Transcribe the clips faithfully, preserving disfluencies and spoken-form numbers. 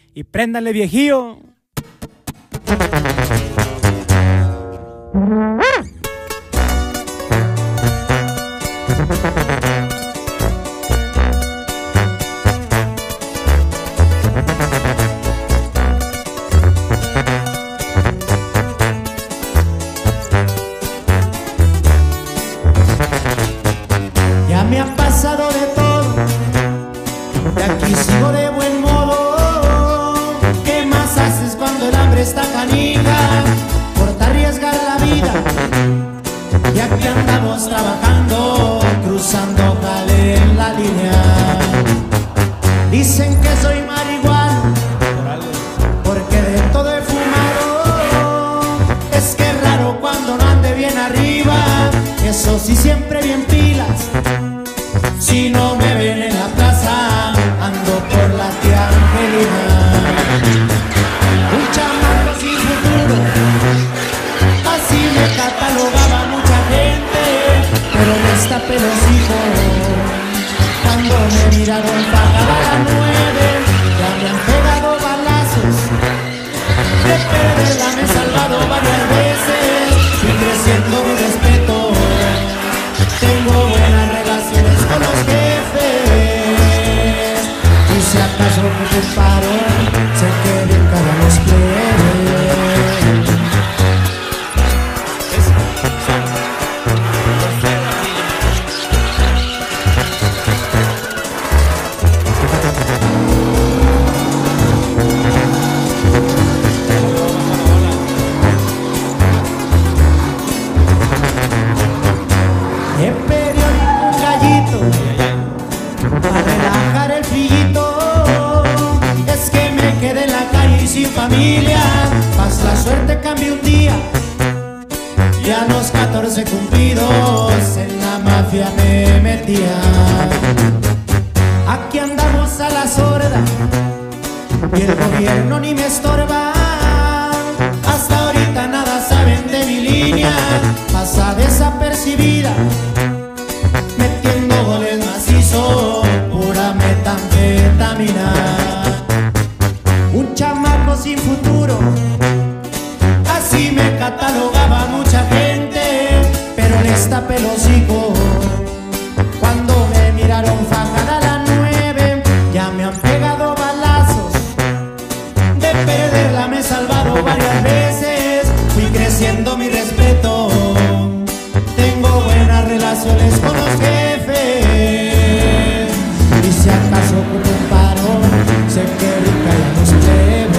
y préndale, viejillo. Ya me ha pasado de todo, de aquí sigo de buen modo. ¿Qué más haces cuando el hambre está canija? Por te arriesgar la vida, y aquí andamos trabajando, cruzando jale en la línea. Dicen que soy marihuana, porque de todo he fumado. Es que es raro cuando no ande bien arriba, eso sí siempre bien pilas. Si no me ven en la plaza, ando por la tía Angelina. Un chamaco sin futuro, así me catalogaba mucha gente, pero me destapé los hijos cuando me miraron pagada a las nueve. Ya me han pegado balazos, de perderla me he salvado varias veces, y creciendo mi respeto. Tengo buenas relaciones con los jefes, y si acaso me comparo, sé que bien cada los plebes. He pedido un gallito para relajar el frillito. Es que me quedé en la calle y sin familia, más la suerte cambié un día, y a los catorce cumplidos en la mafia me metía. Aquí andamos a la sorda y el gobierno ni me estorba. Hasta ahorita nada saben de mi línea, pasa desapercibida, metiendo goles macizos, pura metanfetamina. Un chamaco sin futuro, así me catalogaba mucha gente, pero les tapé el hocico cuando me miraron fajada a las nueve. Ya me han pegado balazos, de perderla me he salvado varias veces, fui creciendo mi respeto. Tengo buenas relaciones con los jefes, y si acaso ocupo un paro, sé que rica ya los plebes.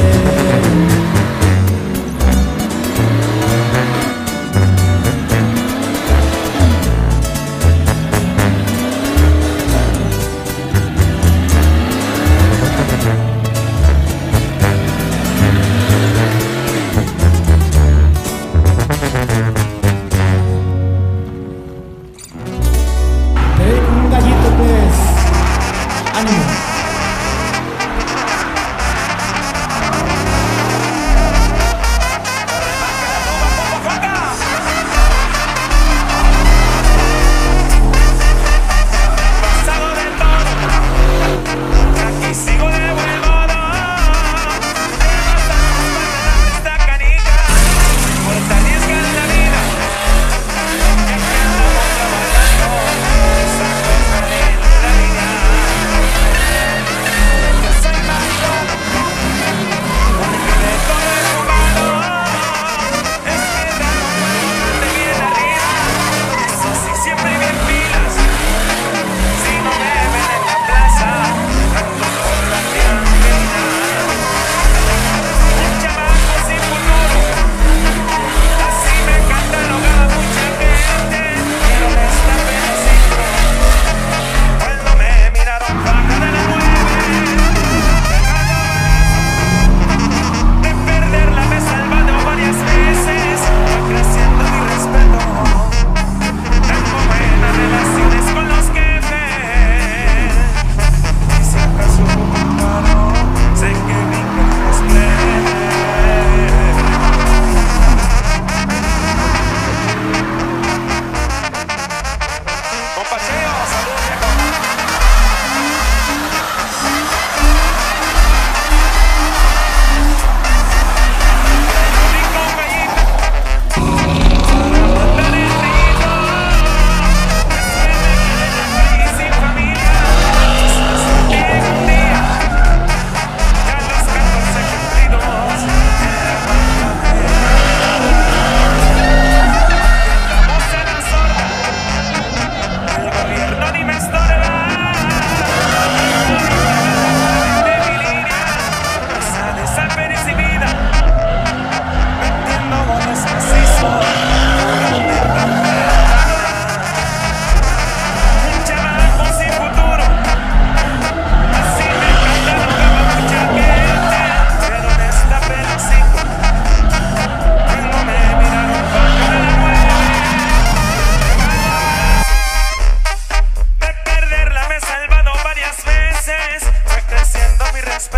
Te dedico un gallito, pues. Ánimo.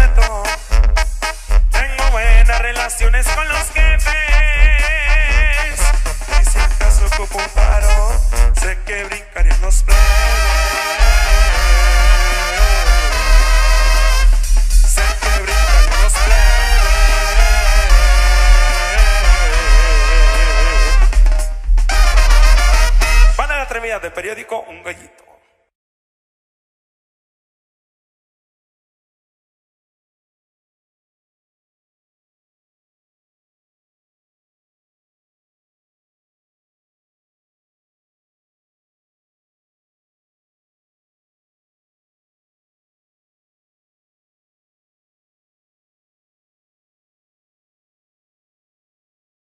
trato. Tengo buenas relaciones con los jefes. Y si acaso ocupo un paro, sé que brincarían los plebes. Sé que brincarían los plebes. Van a la atrevida del periódico Un Gallito.